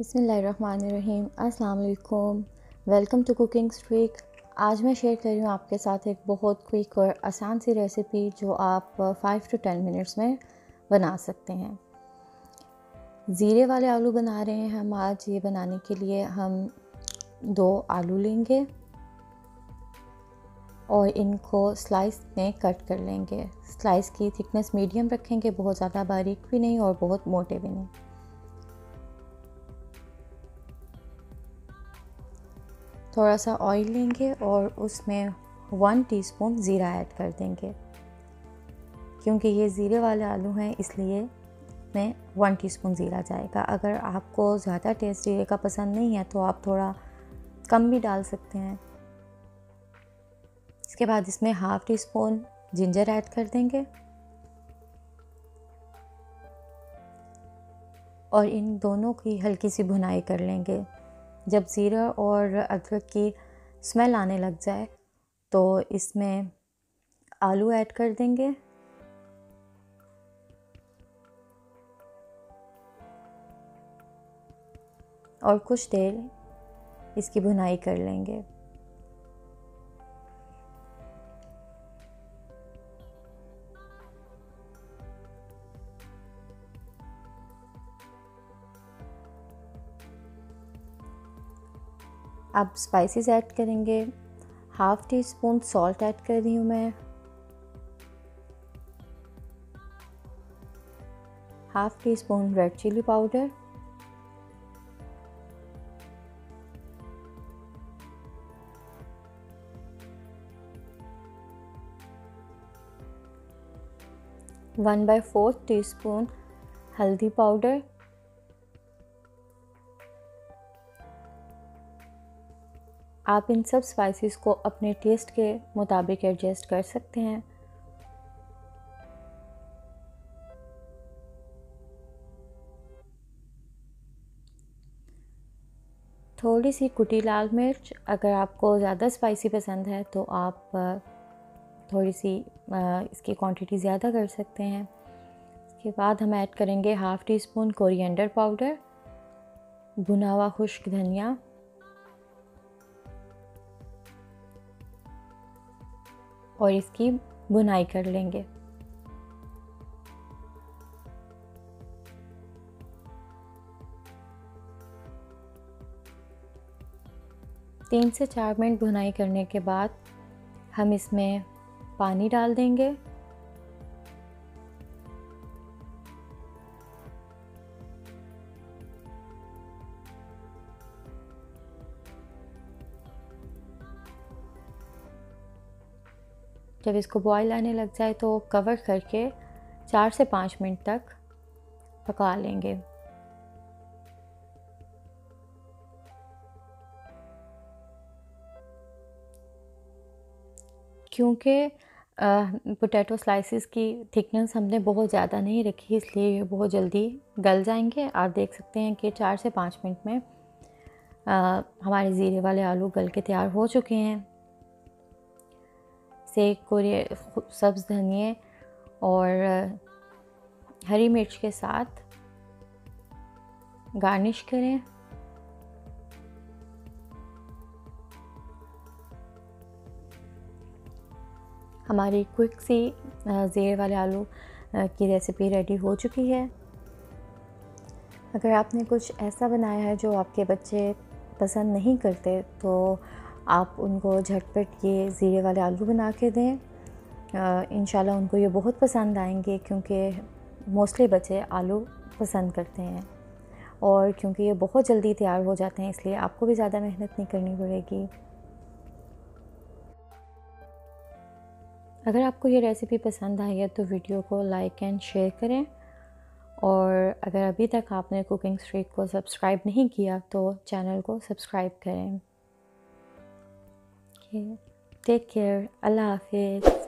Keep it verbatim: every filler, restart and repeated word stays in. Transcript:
बिस्मिल्लाहिर्रहमानिर्रहीम। अस्सलाम वालेकुम। Welcome to cooking streak. आज मैं शेयर कर रही हूँ आपके साथ एक बहुत क्विक और आसान सी रेसिपी जो आप फ़ाइव टू टेन मिनट्स में बना सकते हैं। ज़ीरे वाले आलू बना रहे हैं हम आज। ये बनाने के लिए हम दो आलू लेंगे और इनको स्लाइस में कट कर लेंगे। स्लाइस की थिकनेस मीडियम रखेंगे, बहुत ज़्यादा बारीक भी नहीं और बहुत मोटे भी नहीं। थोड़ा सा ऑयल लेंगे और उसमें वन टीस्पून ज़ीरा ऐड कर देंगे। क्योंकि ये ज़ीरे वाले आलू हैं इसलिए में वन टीस्पून ज़ीरा जाएगा। अगर आपको ज़्यादा टेस्ट ज़ीरे का पसंद नहीं है तो आप थोड़ा कम भी डाल सकते हैं। इसके बाद इसमें half teaspoon ginger add कर देंगे और इन दोनों की हल्की सी भुनाई कर लेंगे। जब ज़ीरा और अदरक की स्मेल आने लग जाए तो इसमें आलू ऐड कर देंगे और कुछ देर इसकी भुनाई कर लेंगे। अब स्पाइसेस ऐड करेंगे। Half teaspoon salt add कर रही हूँ मैं, half teaspoon red chilli powder, one by fourth teaspoon हल्दी पाउडर, आप इन सब स्पाइसेस को अपने टेस्ट के मुताबिक एडजस्ट कर सकते हैं। थोड़ी सी कुटी लाल मिर्च, अगर आपको ज़्यादा स्पाइसी पसंद है तो आप थोड़ी सी इसकी क्वांटिटी ज़्यादा कर सकते हैं। इसके बाद हम ऐड करेंगे half teaspoon coriander powder, भुना हुआ खुश्क धनिया, और इसकी भुनाई कर लेंगे। तीन से चार मिनट भुनाई करने के बाद हम इसमें पानी डाल देंगे जब इसको बॉईल आने लग जाए तो कवर करके चार से पाँच मिनट तक पका लेंगे। क्योंकि पोटैटो स्लाइसेस की थिकनेस हमने बहुत ज़्यादा नहीं रखी इसलिए ये बहुत जल्दी गल जाएंगे। आप देख सकते हैं कि चार से पाँच मिनट में आ, हमारे ज़ीरे वाले आलू गल के तैयार हो चुके हैं। से कोरिए सब्ज़ धनिए और हरी मिर्च के साथ गार्निश करें। हमारी क्विक सी ज़ीरे वाले आलू की रेसिपी रेडी हो चुकी है। अगर आपने कुछ ऐसा बनाया है जो आपके बच्चे पसंद नहीं करते तो आप उनको झटपट ये ज़ीरे वाले आलू बना के दें। इंशाल्लाह उनको ये बहुत पसंद आएंगे क्योंकि मोस्टली बच्चे आलू पसंद करते हैं और क्योंकि ये बहुत जल्दी तैयार हो जाते हैं इसलिए आपको भी ज़्यादा मेहनत नहीं करनी पड़ेगी। अगर आपको ये रेसिपी पसंद आई है तो वीडियो को लाइक एंड शेयर करें और अगर अभी तक आपने कुकिंग स्ट्रीक को सब्सक्राइब नहीं किया तो चैनल को सब्सक्राइब करें। Take care. अल्लाह हाफिज़।